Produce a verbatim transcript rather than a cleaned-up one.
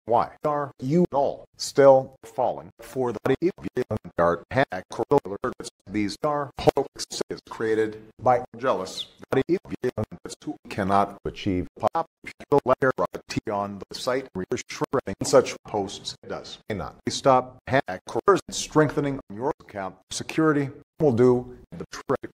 Why are you all still falling for the DeviantArt hack? These are hoaxes created by jealous deviants who cannot achieve popularity on the site. Resharing such posts does not stop hackers strengthening your account security will do the trick.